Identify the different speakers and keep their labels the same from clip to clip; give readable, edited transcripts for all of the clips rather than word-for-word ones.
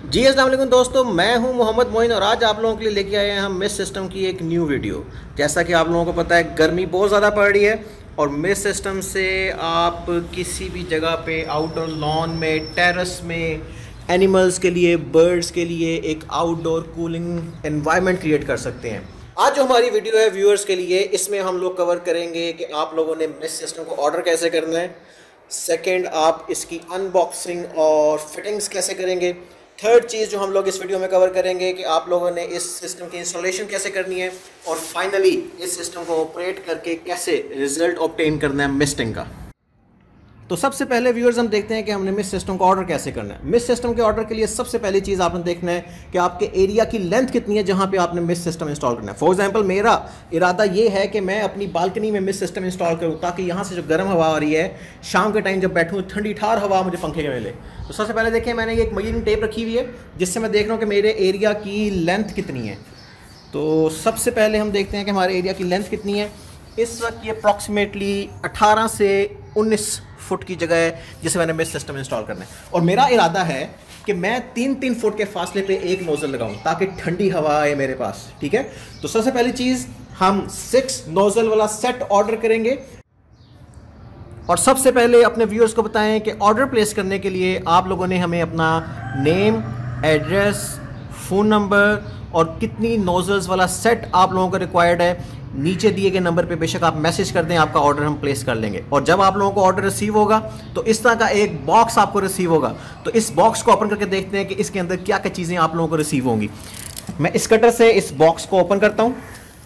Speaker 1: जी अस्सलाम वालेकुम दोस्तों, मैं हूं मोहम्मद मोइन और आज आप लोगों के लिए लेके आए हैं हम मिस सिस्टम की एक न्यू वीडियो। जैसा कि आप लोगों को पता है गर्मी बहुत ज़्यादा पड़ रही है और मिस सिस्टम से आप किसी भी जगह पे आउटडोर लॉन में, टेरेस में, एनिमल्स के लिए, बर्ड्स के लिए एक आउटडोर कूलिंग एनवायरनमेंट क्रिएट कर सकते हैं। आज जो हमारी वीडियो है व्यूअर्स के लिए, इसमें हम लोग कवर करेंगे कि आप लोगों ने मिस सिस्टम को ऑर्डर कैसे करना है। सेकेंड, आप इसकी अनबॉक्सिंग और फिटिंग्स कैसे करेंगे। थर्ड चीज़ जो हम लोग इस वीडियो में कवर करेंगे कि आप लोगों ने इस सिस्टम की इंस्टॉलेशन कैसे करनी है और फाइनली इस सिस्टम को ऑपरेट करके कैसे रिजल्ट ऑब्टेन करना है मिस्टिंग का। तो सबसे पहले व्यूअर्स हम देखते हैं कि हमने मिस सिस्टम को ऑर्डर कैसे करना है। मिस सिस्टम के ऑर्डर के लिए सबसे पहली चीज़ आपने देखना है कि आपके एरिया की लेंथ कितनी है जहां पे आपने मिस सिस्टम इंस्टॉल करना है। फॉर एग्जांपल मेरा इरादा ये है कि मैं अपनी बालकनी में मिस सिस्टम इंस्टॉल करूं ताकि यहां से जो गर्म हवा आ रही है शाम के टाइम जब बैठूँ ठंडी ठार हवा मुझे पंखे के मिले। तो सबसे पहले देखें, मैंने ये एक मेजरिंग टेप रखी हुई है जिससे मैं देख रहा हूँ कि मेरे एरिया की लेंथ कितनी है। तो सबसे पहले हम देखते हैं कि हमारे एरिया की लेंथ कितनी है। इस वक्त ये अप्रॉक्सीमेटली 18 से 19 फुट की जगह है जिसे मैंने मिस सिस्टम इंस्टॉल करना है और मेरा इरादा है कि मैं 3-3 फुट के फासले पे एक नोजल लगाऊं ताकि ठंडी हवा आए मेरे पास। ठीक है, तो सबसे पहली चीज़ हम 6 नोजल वाला सेट ऑर्डर करेंगे। और सबसे पहले अपने व्यूअर्स को बताएं कि ऑर्डर प्लेस करने के लिए आप लोगों ने हमें अपना नेम, एड्रेस, फ़ोन नंबर और कितनी नोजल्स वाला सेट आप लोगों को रिक्वायर्ड है नीचे दिए गए नंबर पे बेशक आप मैसेज कर दें, आपका ऑर्डर हम प्लेस कर लेंगे। और जब आप लोगों को ऑर्डर रिसीव होगा तो इस तरह का एक बॉक्स आपको रिसीव होगा। तो इस बॉक्स को ओपन करके देखते हैं कि इसके अंदर क्या क्या चीज़ें आप लोगों को रिसीव होंगी। मैं इस कटर से इस बॉक्स को ओपन करता हूँ।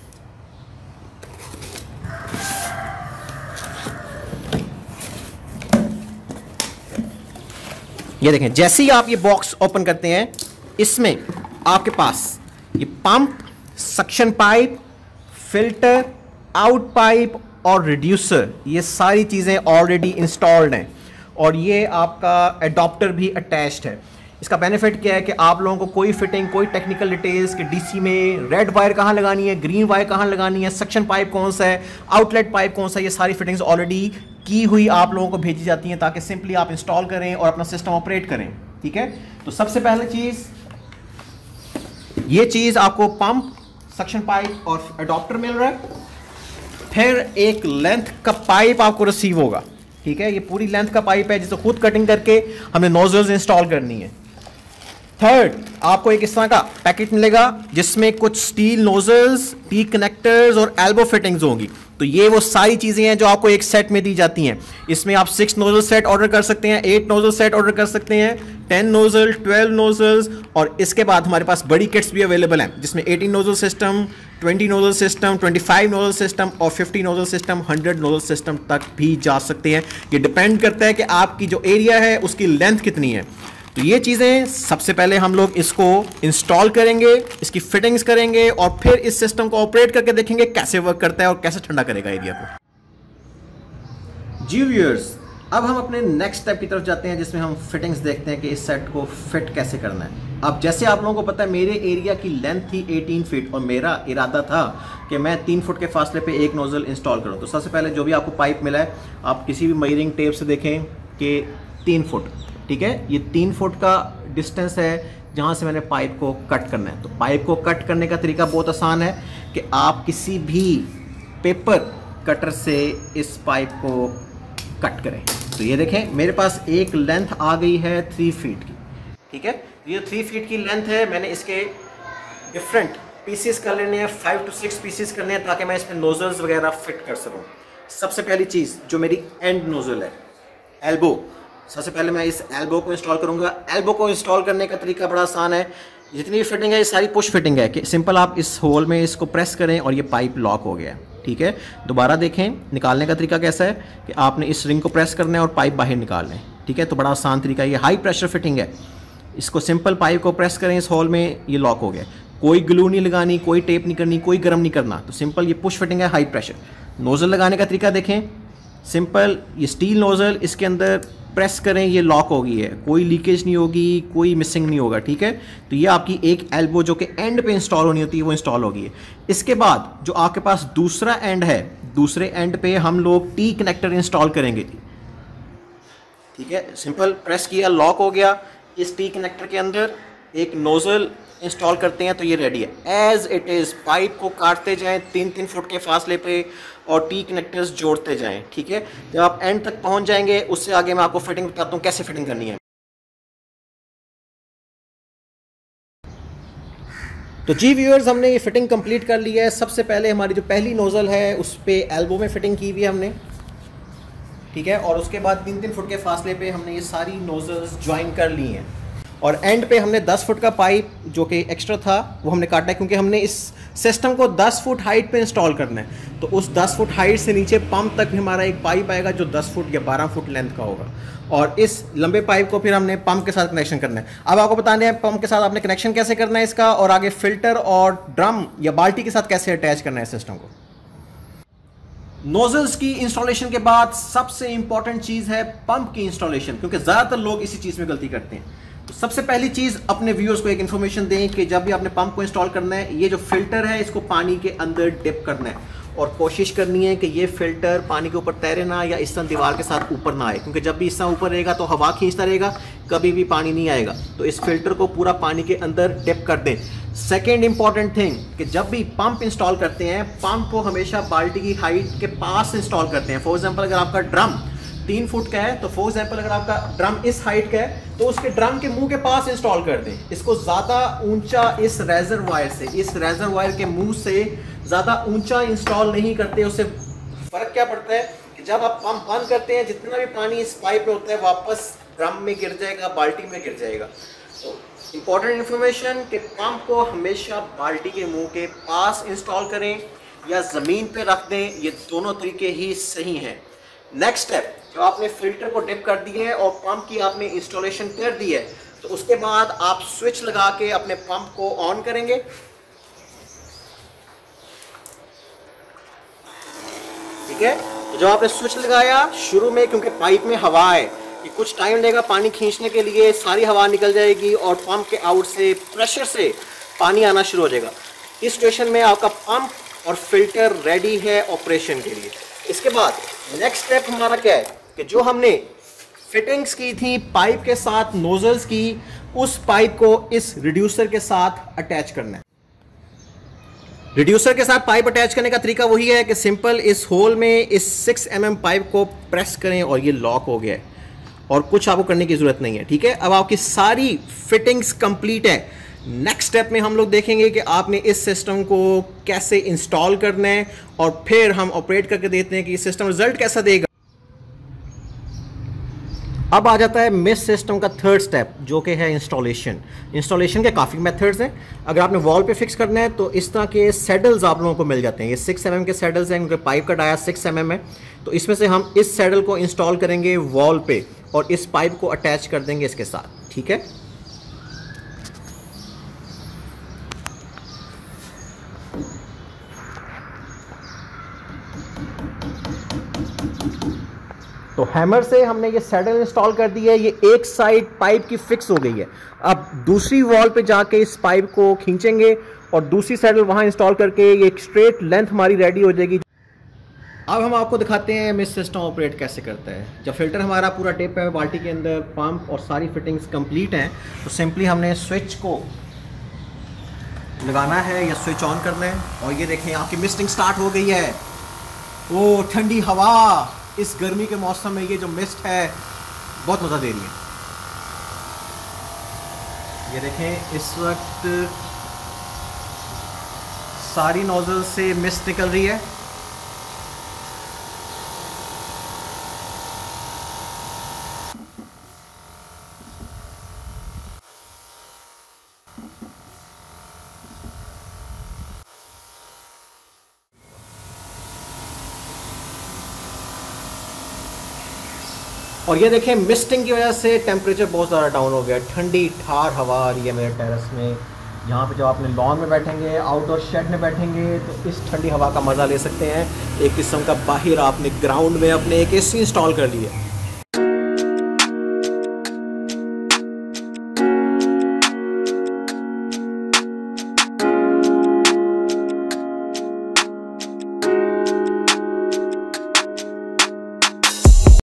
Speaker 1: ये देखें, जैसे ही आप ये बॉक्स ओपन करते हैं इसमें आपके पास ये pump, suction pipe, filter, out pipe और रिड्यूसर, ये सारी चीज़ें ऑलरेडी इंस्टॉल्ड हैं और ये आपका एडॉप्टर भी अटैच्ड है। इसका बेनिफिट क्या है कि आप लोगों को कोई फिटिंग, कोई टेक्निकल डिटेल्स कि डीसी में रेड वायर कहाँ लगानी है, ग्रीन वायर कहाँ लगानी है, सक्शन पाइप कौन सा है, आउटलेट पाइप कौन सा है, ये सारी फिटिंग्स ऑलरेडी की हुई आप लोगों को भेजी जाती हैं ताकि सिंपली आप इंस्टॉल करें और अपना सिस्टम ऑपरेट करें। ठीक है, तो सबसे पहले चीज़ ये चीज़ आपको पंप, सक्शन पाइप और एडॉप्टर मिल रहा है। फिर एक लेंथ का पाइप आपको रिसीव होगा। ठीक है, ये पूरी लेंथ का पाइप है जिसे खुद कटिंग करके हमने नोजल्स इंस्टॉल करनी है। थर्ड, आपको एक इस तरह का पैकेट मिलेगा जिसमें कुछ स्टील नोजल्स, टी कनेक्टर्स और एल्बो फिटिंग्स होंगी। तो ये वो सारी चीज़ें हैं जो आपको एक सेट में दी जाती हैं। इसमें आप 6 नोजल सेट ऑर्डर कर सकते हैं, 8 नोजल सेट ऑर्डर कर सकते हैं, 10 नोजल, 12 नोजल्स और इसके बाद हमारे पास बड़ी किट्स भी अवेलेबल हैं जिसमें 18 nozzle system, 20 nozzle system, 25 nozzle system और 50 नोजल सिस्टम, 100 नोजल सिस्टम तक भी जा सकते हैं। ये डिपेंड करता है कि आपकी जो एरिया है उसकी लेंथ कितनी है। तो ये चीज़ें सबसे पहले हम लोग इसको इंस्टॉल करेंगे, इसकी फिटिंग्स करेंगे और फिर इस सिस्टम को ऑपरेट करके देखेंगे कैसे वर्क करता है और कैसे ठंडा करेगा एरिया को। जी व्यूअर्स, अब हम अपने नेक्स्ट स्टेप की तरफ जाते हैं जिसमें हम फिटिंग्स देखते हैं कि इस सेट को फिट कैसे करना है। अब जैसे आप लोगों को पता है मेरे एरिया की लेंथ थी 18 फीट और मेरा इरादा था कि मैं 3 फुट के फासले पे एक नोजल इंस्टॉल करूं। तो सबसे पहले जो भी आपको पाइप मिला है आप किसी भी मेजरिंग टेप से देखें कि 3 फुट। ठीक है, ये 3 फुट का डिस्टेंस है जहाँ से मैंने पाइप को कट करना है। तो पाइप को कट करने का तरीका बहुत आसान है कि आप किसी भी पेपर कटर से इस पाइप को कट करें। तो ये देखें मेरे पास एक लेंथ आ गई है 3 फीट की। ठीक है, ये 3 फीट की लेंथ है। मैंने इसके डिफरेंट पीसेस कर लेने हैं, 5 to 6 पीसेस करने हैं ताकि मैं इसमें नोजल्स वगैरह फिट कर सकूँ। सबसे पहली चीज़ जो मेरी एंड नोजल है, एल्बो, सबसे पहले मैं इस एल्बो को इंस्टॉल करूंगा। एल्बो को इंस्टॉल करने का तरीका बड़ा आसान है। जितनी भी फिटिंग है ये सारी पुश फिटिंग है कि सिंपल आप इस होल में इसको प्रेस करें और ये पाइप लॉक हो गया। ठीक है, दोबारा देखें निकालने का तरीका कैसा है कि आपने इस रिंग को प्रेस करना है और पाइप बाहर निकाल लें। ठीक है, तो बड़ा आसान तरीका है। ये हाई प्रेशर फिटिंग है। इसको सिंपल पाइप को प्रेस करें इस होल में, ये लॉक हो गया। कोई ग्लू नहीं लगानी, कोई टेप नहीं करनी, कोई गर्म नहीं करना। तो सिंपल ये पुश फिटिंग है, हाई प्रेशर। नोज़ल लगाने का तरीका देखें, सिंपल ये स्टील नोज़ल इसके अंदर प्रेस करें, ये लॉक हो गई है, कोई लीकेज नहीं होगी, कोई मिसिंग नहीं होगा। ठीक है, तो ये आपकी एक एल्बो जो कि एंड पे इंस्टॉल होनी होती है वो इंस्टॉल हो गई है। इसके बाद जो आपके पास दूसरा एंड है, दूसरे एंड पे हम लोग टी कनेक्टर इंस्टॉल करेंगे। ठीक है, सिंपल प्रेस किया, लॉक हो गया। इस टी कनेक्टर के अंदर एक नोज़ल इंस्टॉल करते हैं तो ये रेडी है एज इट इज़। पाइप को काटते जाएं 3-3 फुट के फासले पे और टी कनेक्टर्स जोड़ते जाएं, ठीक है। जब आप एंड तक पहुंच जाएंगे उससे आगे मैं आपको फिटिंग बताता हूँ कैसे फिटिंग करनी है। तो जी व्यूअर्स, हमने ये फिटिंग कंप्लीट कर ली है। सबसे पहले हमारी जो पहली नोज़ल है उस पर एल्बो में फिटिंग की हुई है हमने, ठीक है। और उसके बाद 3-3 फुट के फासले पे हमने ये सारी नोज़ल्स ज्वाइन कर ली हैं और एंड पे हमने 10 फुट का पाइप जो कि एक्स्ट्रा था वो हमने काटा है, क्योंकि हमने इस सिस्टम को 10 फुट हाइट पे इंस्टॉल करना है। तो उस 10 फुट हाइट से नीचे पंप तक भी हमारा एक पाइप आएगा जो 10 फुट या 12 फुट लेंथ का होगा और इस लंबे पाइप को फिर हमने पंप के साथ कनेक्शन करना है। अब आपको बताने हैं पंप के साथ आपने कनेक्शन कैसे करना है इसका, और आगे फिल्टर और ड्रम या बाल्टी के साथ कैसे अटैच करना है सिस्टम को। नोजल्स की इंस्टॉलेशन के बाद सबसे इंपॉर्टेंट चीज़ है पंप की इंस्टॉलेशन, क्योंकि ज़्यादातर लोग इसी चीज़ में गलती करते हैं। तो सबसे पहली चीज़, अपने व्यूअर्स को एक इन्फॉर्मेशन दें कि जब भी आपने पंप को इंस्टॉल करना है, ये जो फिल्टर है इसको पानी के अंदर डिप करना है और कोशिश करनी है कि ये फिल्टर पानी के ऊपर तैरे ना या इस तरह दीवार के साथ ऊपर ना आए, क्योंकि जब भी इस तरह ऊपर रहेगा तो हवा खींचता रहेगा, कभी भी पानी नहीं आएगा। तो इस फिल्टर को पूरा पानी के अंदर डिप कर दें। सेकेंड इंपॉर्टेंट थिंग कि जब भी पंप इंस्टॉल करते हैं, पंप को हमेशा बाल्टी की हाइट के पास इंस्टॉल करते हैं। फॉर एग्जाम्पल अगर आपका ड्रम 3 फुट का है तो फॉर एग्जाम्पल अगर आपका ड्रम इस हाइट का है तो उसके ड्रम के मुंह के पास इंस्टॉल कर दें। इसको ज़्यादा ऊंचा इस रेजरवायर के मुंह से ज़्यादा ऊंचा इंस्टॉल नहीं करते। उससे फ़र्क क्या पड़ता है कि जब आप पंप बंद करते हैं जितना भी पानी इस पाइप में होता है वापस ड्रम में गिर जाएगा, बाल्टी में गिर जाएगा। तो इंपॉर्टेंट इन्फॉर्मेशन कि पंप को हमेशा बाल्टी के मुंह के पास इंस्टॉल करें या ज़मीन पे रख दें, ये दोनों तरीके ही सही हैं। नेक्स्ट स्टेप, जो आपने फिल्टर को डिप कर दिए है और पंप की आपने इंस्टॉलेशन कर दी है, तो उसके बाद आप स्विच लगा के अपने पंप को ऑन करेंगे। ठीक है, तो जब आपने स्विच लगाया शुरू में, क्योंकि पाइप में हवा है, ये कुछ टाइम लेगा पानी खींचने के लिए, सारी हवा निकल जाएगी और पंप के आउट से प्रेशर से पानी आना शुरू हो जाएगा। इस सिचुएशन में आपका पंप और फिल्टर रेडी है ऑपरेशन के लिए। इसके बाद नेक्स्ट स्टेप हमारा क्या है कि जो हमने फिटिंग्स की थी पाइप के साथ नोजल्स की, उस पाइप को इस रिड्यूसर के साथ अटैच करना है। रिड्यूसर के साथ पाइप अटैच करने का तरीका वही है कि सिंपल इस होल में इस 6 mm पाइप को प्रेस करें और ये लॉक हो गया है और कुछ आपको करने की ज़रूरत नहीं है। ठीक है, अब आपकी सारी फिटिंग्स कंप्लीट है। नेक्स्ट स्टेप में हम लोग देखेंगे कि आपने इस सिस्टम को कैसे इंस्टॉल करना है और फिर हम ऑपरेट करके देखते हैं कि ये सिस्टम रिजल्ट कैसा देगा। अब आ जाता है मिस सिस्टम का थर्ड स्टेप, जो कि है इंस्टॉलेशन। इंस्टॉलेशन के काफ़ी मेथड्स हैं। अगर आपने वॉल पे फिक्स करना है तो इस तरह के सैडल्स आप लोगों को मिल जाते हैं। ये 6 mm के सैडल्स हैं, क्योंकि पाइप का डाया 6 mm है। तो इसमें से हम इस सैडल को इंस्टॉल करेंगे वॉल पे और इस पाइप को अटैच कर देंगे इसके साथ। ठीक है, तो हैमर से हमने ये सैडल इंस्टॉल कर दी है। ये एक साइड पाइप की फिक्स हो गई है। अब दूसरी वॉल पे जाके इस पाइप को खींचेंगे और दूसरी सैडल वहां इंस्टॉल करके ये एक स्ट्रेट लेंथ हमारी रेडी हो जाएगी। अब हम आपको दिखाते हैं मिस सिस्टम ऑपरेट कैसे करता है। जब फिल्टर हमारा पूरा टेप है बाल्टी के अंदर, पंप और सारी फिटिंग्स कंप्लीट हैं, तो सिंपली हमने स्विच को लगाना है या स्विच ऑन करना है और ये देखें आपकी मिस्टिंग स्टार्ट हो गई है। ओ ठंडी हवा इस गर्मी के मौसम में, ये जो मिस्ट है बहुत मज़ा दे रही है। ये देखें इस वक्त सारी नोजल से मिस्ट निकल रही है। और ये देखें मिस्टिंग की वजह से टेम्परेचर बहुत ज़्यादा डाउन हो गया। ठंडी ठार हवा आ रही है मेरे टेरेस में। यहाँ पे जब आपने लॉन में बैठेंगे, आउटडोर शेड में बैठेंगे, तो इस ठंडी हवा का मज़ा ले सकते हैं। एक किस्म का बाहर आपने ग्राउंड में अपने एक AC इंस्टॉल कर लिया।